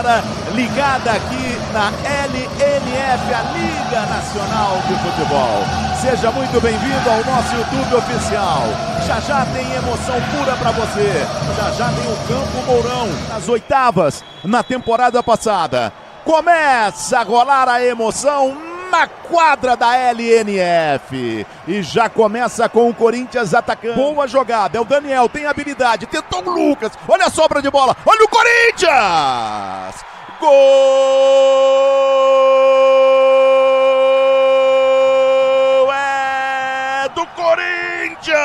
galera ligada aqui na LNF, a Liga Nacional de Futebol. Seja muito bem-vindo ao nosso YouTube oficial. Já tem emoção pura para você. Já tem o Campo Mourão nas oitavas na temporada passada. Começa a rolar a emoção na quadra da LNF. E já começa com o Corinthians atacando. Boa jogada, é o Daniel, tem habilidade, tentou o Lucas. Olha a sobra de bola, olha o Corinthians! Gol! É do Corinthians!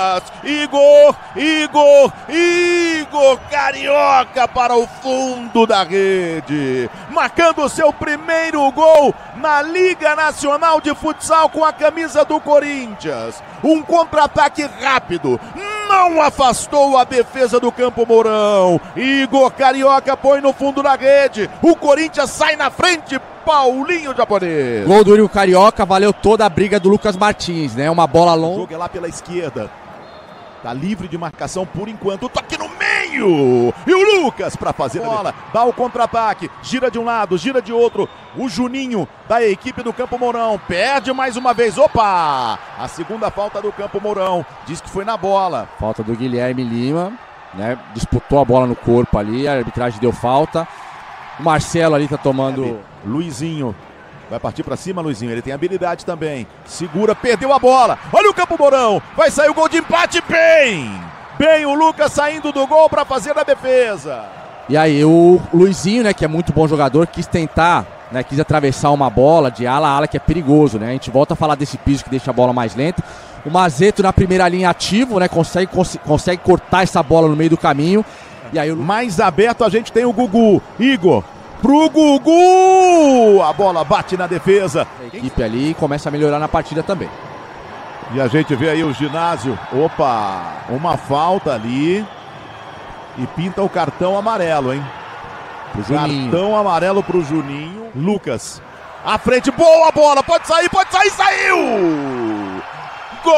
Igor Carioca para o fundo da rede, marcando o seu primeiro gol na Liga Nacional de Futsal com a camisa do Corinthians. Um contra-ataque rápido, não afastou a defesa do Campo Mourão. Igor Carioca põe no fundo da rede, o Corinthians sai na frente. Paulinho japonês. Gol do Igor Carioca, valeu toda a briga do Lucas Martins, né? Uma bola longa. O jogo é lá pela esquerda. Tá livre de marcação por enquanto. Toque no meio. E o Lucas para fazer a bola. Dá o contra-ataque. Gira de um lado, gira de outro. O Juninho da equipe do Campo Mourão. Perde mais uma vez. Opa! A segunda falta do Campo Mourão. Diz que foi na bola. Falta do Guilherme Lima, né? Disputou a bola no corpo ali. A arbitragem deu falta. O Marcelo ali tá tomando... Luizinho. Vai partir pra cima, Luizinho. Ele tem habilidade também. Segura, perdeu a bola. Olha o Campo Mourão. Vai sair o gol de empate. Bem o Lucas saindo do gol pra fazer a defesa. E aí o Luizinho, né, que é muito bom jogador, quis tentar, né, quis atravessar uma bola de ala a ala, que é perigoso, né? A gente volta a falar desse piso que deixa a bola mais lenta. O Mazeto na primeira linha ativo, né, consegue cortar essa bola no meio do caminho. E aí mais aberto a gente tem o Gugu. Igor. Pro Gugu! A bola bate na defesa. A equipe ali começa a melhorar na partida também. E a gente vê aí o Ginásio. Opa! Uma falta ali. E pinta o cartão amarelo, hein? Cartão amarelo pro Juninho. Lucas. À frente, boa bola! Pode sair, saiu! Gol!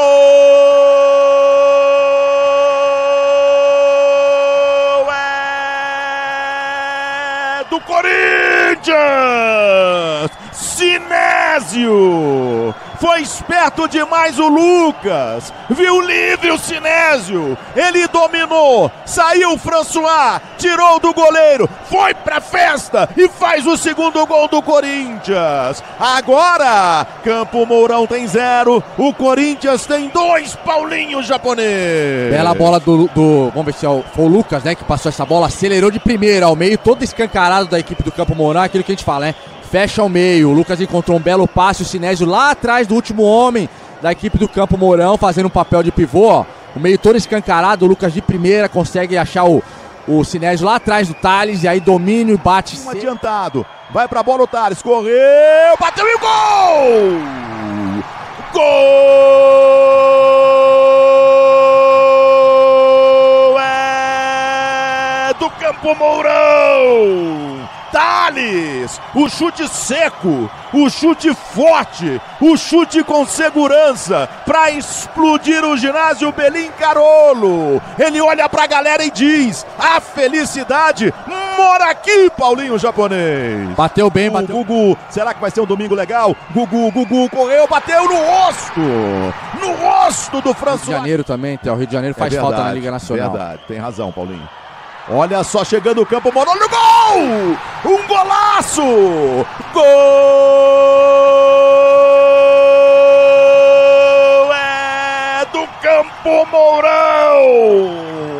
Do Corinthians! Sinésio! Foi esperto demais o Lucas! Viu livre o Sinésio! Ele dominou! Saiu o François! Tirou do goleiro! Foi pra festa! E faz o segundo gol do Corinthians! Agora, Campo Mourão tem 0, o Corinthians tem 2, Paulinho japonês! Bela bola do vamos ver se foi o Lucas, né, que passou essa bola, acelerou de primeira ao meio, todo escancarado da equipe do Campo Mourão, aquilo que a gente fala, né? Fecha ao meio, o Lucas encontrou um belo passe, o Sinésio lá atrás do último homem da equipe do Campo Mourão, fazendo um papel de pivô, ó. O meio todo escancarado, o Lucas de primeira consegue achar o Sinésio lá atrás do Thales, e aí domínio e bate. Adiantado, vai pra bola o Thales, correu, bateu e gol! Gol! É do Campo Mourão! Thales, o chute seco, o chute forte, o chute com segurança para explodir o ginásio Belim Carolo. Ele olha pra galera e diz: a felicidade mora aqui, Paulinho japonês. Bateu bem, bateu. Gugu, será que vai ser um domingo legal? Gugu correu, bateu no rosto do François. Rio de Janeiro também, o Rio de Janeiro faz falta na Liga Nacional. Verdade, tem razão, Paulinho. Olha só, chegando o Campo Mourão, olha o gol! Um golaço! Gol! É do Campo Mourão!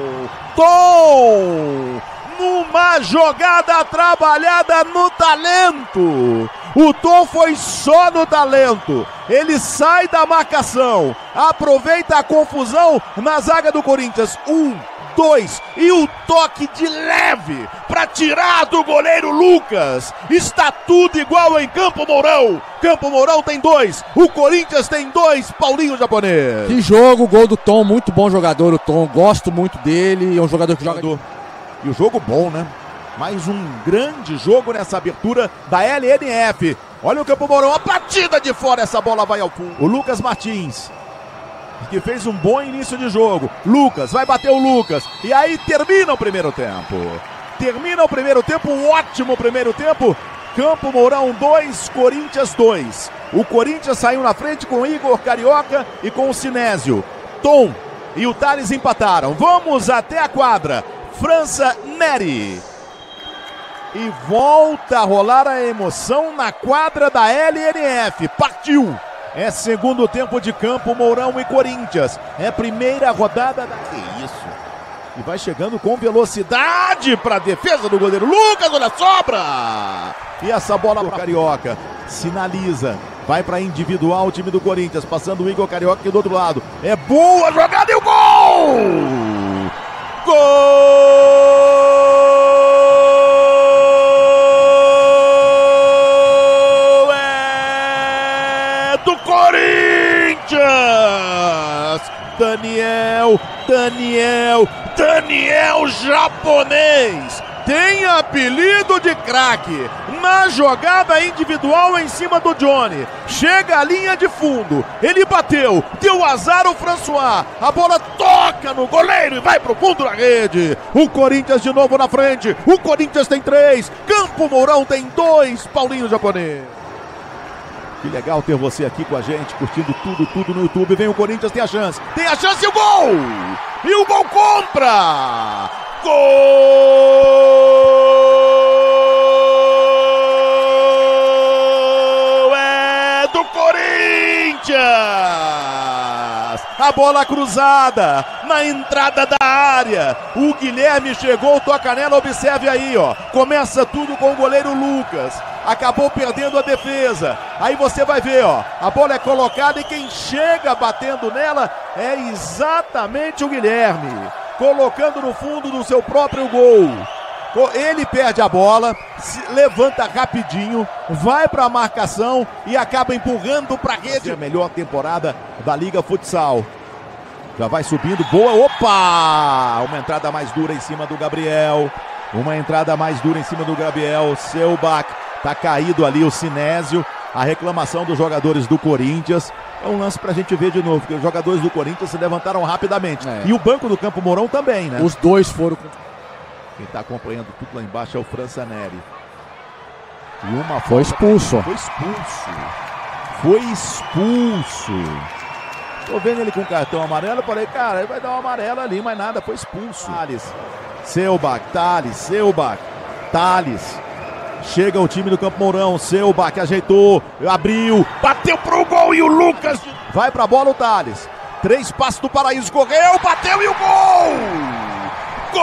Tom! Numa jogada trabalhada no talento! O Tom foi só no talento. Ele sai da marcação, aproveita a confusão na zaga do Corinthians. 1, 2 e o toque de leve para tirar do goleiro Lucas. Está tudo igual em Campo Mourão. Campo Mourão tem 2, o Corinthians tem 2, Paulinho japonês. Que jogo, gol do Tom, muito bom jogador o Tom, gosto muito dele, é um jogador que joga... E o jogo bom, né? Mais um grande jogo nessa abertura da LNF. Olha o Campo Mourão, a batida de fora, essa bola vai ao fundo. O Lucas Martins, que fez um bom início de jogo. Lucas, vai bater o Lucas. E aí termina o primeiro tempo. Termina o primeiro tempo, um ótimo primeiro tempo. Campo Mourão 2, Corinthians 2. O Corinthians saiu na frente com Igor Carioca e com o Sinésio. Tom e o Thales empataram. Vamos até a quadra. França Neri. E volta a rolar a emoção na quadra da LNF. Partiu! É segundo tempo de Campo Mourão e Corinthians. É primeira rodada da... Que isso? E vai chegando com velocidade para a defesa do goleiro Lucas. Olha a sobra! E essa bola para o Carioca. Sinaliza. Vai para individual o time do Corinthians. Passando o Igor Carioca aqui do outro lado. É boa jogada e o gol! Gol! É do Corinthians! Daniel japonês! Tem apelido de craque. Na jogada individual em cima do Johnny. Chega à linha de fundo. Ele bateu. Deu azar o François. A bola toca no goleiro e vai pro fundo da rede. O Corinthians de novo na frente. O Corinthians tem 3. Campo Mourão tem 2. Paulinho Japonês. Que legal ter você aqui com a gente, curtindo tudo no YouTube. Vem o Corinthians, tem a chance e o gol! E o gol contra! Gol! É do Corinthians! A bola cruzada na entrada da área. O Guilherme chegou, toca nela, observe aí, ó. Começa tudo com o goleiro Lucas. Acabou perdendo a defesa. Aí você vai ver, ó. A bola é colocada e quem chega batendo nela é exatamente o Guilherme. Colocando no fundo do seu próprio gol. Ele perde a bola, se levanta rapidinho, vai para a marcação e acaba empurrando para a rede. É a melhor temporada da Liga Futsal. Já vai subindo, boa, opa! Uma entrada mais dura em cima do Gabriel. Selbach, tá caído ali o Sinésio. A reclamação dos jogadores do Corinthians. É um lance pra gente ver de novo, porque os jogadores do Corinthians se levantaram rapidamente. E o banco do Campo Mourão também, né? Os dois foram... Quem tá acompanhando tudo lá embaixo é o França Neri. E uma foi expulso. Foi expulso. Tô vendo ele com cartão amarelo, falei, cara, ele vai dar um amarelo ali, mas nada, foi expulso. Thales. Chega o time do Campo Mourão, Selbach ajeitou, abriu, bateu pro gol e o Lucas vai pra bola o Thales. 3 passos do Paraíso, correu, bateu e o gol! Gol!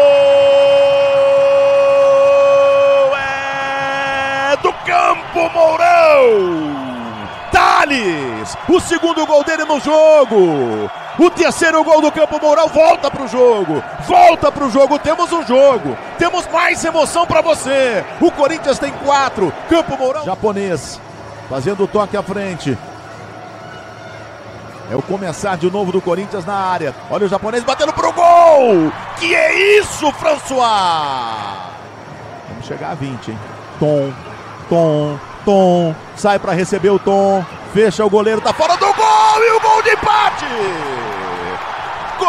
É do Campo Mourão! Thales, o segundo gol dele no jogo. O terceiro gol do Campo Mourão, volta pro jogo, temos um jogo, temos mais emoção pra você. O Corinthians tem 4, Campo Mourão. Japonês, fazendo o toque à frente. É o começar de novo do Corinthians na área. Olha o japonês batendo pro gol. Que é isso, François? Vamos chegar a 20, hein? Tom, sai para receber o Tom, fecha o goleiro, tá fora do gol e o gol de empate! Gol!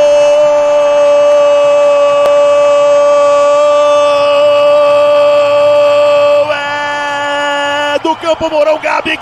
É do Campo Mourão, Gabi!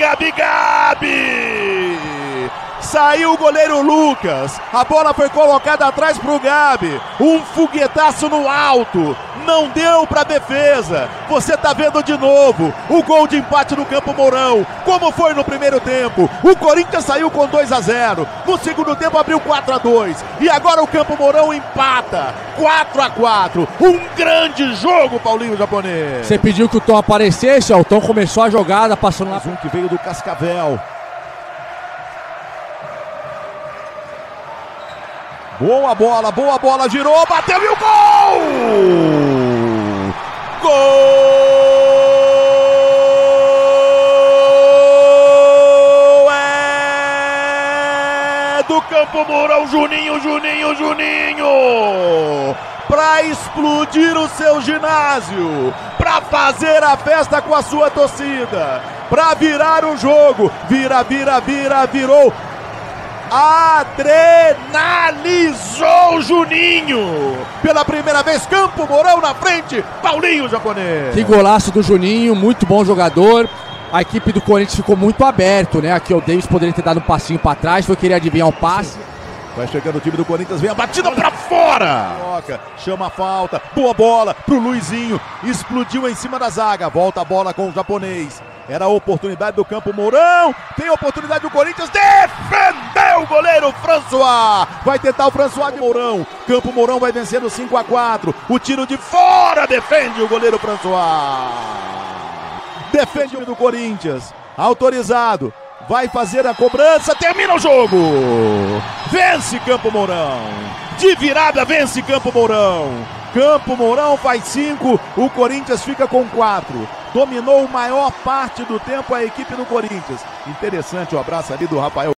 Saiu o goleiro Lucas, a bola foi colocada atrás pro Gabi, um foguetaço no alto, não deu pra defesa. Você tá vendo de novo o gol de empate no Campo Mourão, como foi no primeiro tempo. O Corinthians saiu com 2-0, no segundo tempo abriu 4-2 e agora o Campo Mourão empata 4-4. Um grande jogo, Paulinho Japonês. Você pediu que o Tom aparecesse, ó, o Tom começou a jogada, passando lá. Um que veio do Cascavel. Boa bola, girou, bateu e o gol! Gol! É do Campo Mourão, Juninho! Pra explodir o seu ginásio, pra fazer a festa com a sua torcida, pra virar o jogo, virou. adrenalizou o Juninho. Pela primeira vez, Campo Mourão na frente, Paulinho japonês. Que golaço do Juninho, muito bom jogador. A equipe do Corinthians ficou muito aberto, né? Aqui o Davis poderia ter dado um passinho pra trás, foi querer adivinhar um passe. Vai chegando o time do Corinthians, vem a batida pra fora. Chama a falta, boa bola pro Luizinho, explodiu em cima da zaga, volta a bola com o japonês. Era a oportunidade do Campo Mourão, tem a oportunidade do Corinthians, defendeu o goleiro François. Vai tentar o François de Mourão, Campo Mourão vai vencendo 5-4, o tiro de fora, defende o goleiro François. Defende o time do Corinthians, autorizado. Vai fazer a cobrança, termina o jogo. Vence Campo Mourão. De virada vence Campo Mourão. Campo Mourão faz 5, o Corinthians fica com 4. Dominou a maior parte do tempo a equipe do Corinthians. Interessante o abraço ali do Rafael.